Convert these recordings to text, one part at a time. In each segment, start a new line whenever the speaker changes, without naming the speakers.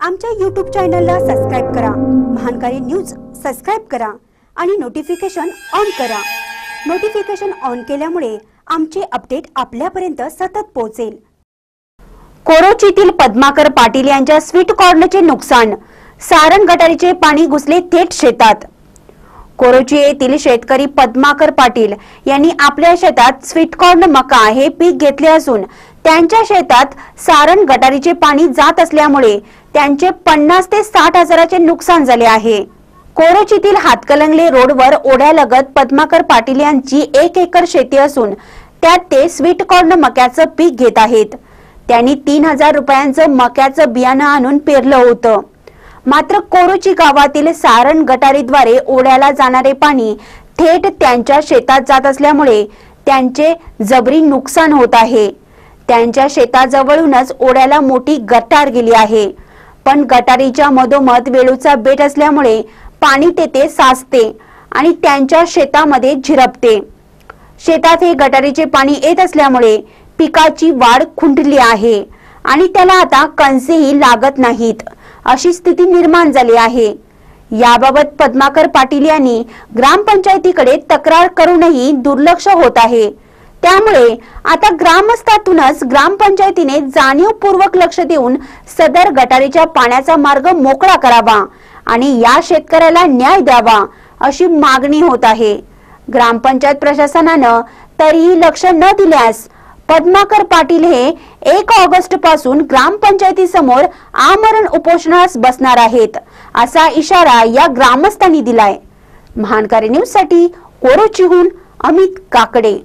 आमच्या YouTube चॅनलला subscribe करा, महानकारी न्यूज सबस्क्राइब करा आणि नोटिफिकेशन ऑन करा। नोटिफिकेशन ऑन केल्यामुळे आमचे अपडेट आपल्यापर्यंत सतत पोहोचेल। कोरोचीतील पद्माकर पाटील यांच्या स्वीट कॉर्नचे नुकसान, सारण गटारीचे पाणी घुसले थेट शेतात। कोरोची येथील शेतकरी पद्माकर पाटील यांनी आपल्या शेतात स्वीट कॉर्न मका हे पीक घेतले असून त्यांच्या शेतात सारण गटारीचे पाणी जात असल्यामुळे त्यांचे 50 ते 60 हजाराचे नुकसान झाले आहे। कोरोचीतील हातकलंगले रोडवर ओढ्यालगत पद्माकर पाटील यांची 1 एकर शेती असून त्यात ते स्वीट कॉर्न मक्याचं पीक घेत आहेत। त्यांनी 3000 रुपयांचं मक्याचं बियाणं आणून पेरलं होतं, मात्र कोरोची गावातील सारण गटारीद्वारे ओढ्याला जाणारे पाणी थेट त्यांच्या शेतात जात असल्यामुळे त्यांचे जबरी नुकसान होत आहे। त्यांच्या शेताजवळूनच ओढ्याला मोठी गटार गेली आहे, पण गटारीच्या मधोमध वेळूचा बेट असल्यामुळे पाणी तेथे साचते आणि त्यांच्या शेतामध्ये झिरपते। शेतात हे गटारीचे पाणी येत असल्यामुळे पिकाची वाढ खुंटली आहे आणि त्याला आता कणसेही लागत नाहीत, अशी स्थिती निर्माण झाली आहे। याबाबत पद्माकर पाटील यांनी ग्रामपंचायतीकडे तक्रार करूनही दुर्लक्ष होत आहे। त्यामुळे आता ग्रामस्थातूनच ग्रामपंचायतीने जाणीवपूर्वक लक्ष देऊन सदर गटारीच्या पाण्याचा मार्ग मोकळा करावा आणि या शेतकऱ्याला न्याय द्यावा, अशी मागणी होत आहे। ग्रामपंचायत प्रशासनानं तरीही लक्ष न दिल्यास पद्माकर पाटील हे 1 ऑगस्ट पासून ग्रामपंचायतीसमोर आमरण उपोषणास बसणार आहेत, असा इशारा या ग्रामस्थांनी दिलाय। महानकारी न्यूज साठी कोरोचीहून अमित काकडे।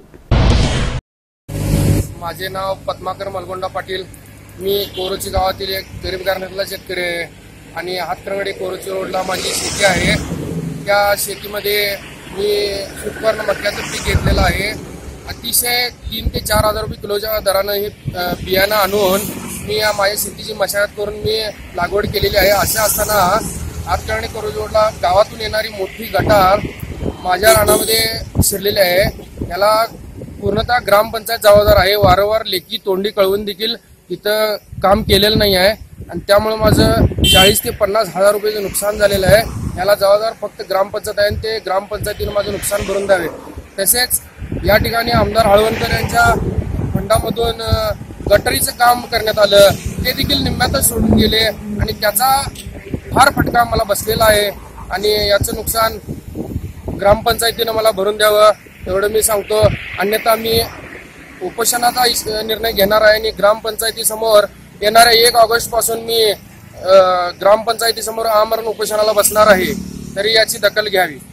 माझे नाव पद्माकर मलगोंडा पाटील। मी कोरोची गावातील एक गरीब घराण्यातला शेतकरी आहे आणि हातकलंगले कोरोची रोडला माझी शेती आहे। त्या शेतीमध्ये मी स्वीट कॉर्न मक्याचं पीक घेतलेलं आहे। अतिशय 3 ते 4 हजार रुपये किलोच्या दरानं हे बियाणं आणून मी या माझ्या शेतीची मशागत करून मी लागवड केलेली आहे। अशा असताना हातकलंगले कोरोची रोडला गावातून येणारी मोठी गटार माझ्या रानामध्ये शिरलेली आहे। याला पूर्णतः ग्रामपंचायत जबाबदार आहे। वारंवार लेखी तोंडी कळवून देखील इथं काम केलेलं नाही आहे आणि त्यामुळे माझं 40 ते 50 हजार रुपयाचं नुकसान झालेलं आहे। याला जबाबदार फक्त ग्रामपंचायत आहे आणि ते ग्रामपंचायतीने माझं नुकसान भरून द्यावे। तसेच या ठिकाणी आमदार हळवणकर यांच्या फंडामधून गटारीचं काम करण्यात आलं, ते देखील निम्म्यातच सोडून गेले आणि त्याचा फार फटका मला बसलेला आहे आणि याचं नुकसान ग्रामपंचायतीनं मला भरून द्यावं एवढं मी सांगतो। अन्यथा मी उपोषणाचा निर्णय घेणार आहे आणि ग्रामपंचायतीसमोर येणाऱ्या 1 ऑगस्ट पासून मी ग्रामपंचायतीसमोर आमरण उपोषणाला बसणार आहे, तरी याची दखल घ्यावी।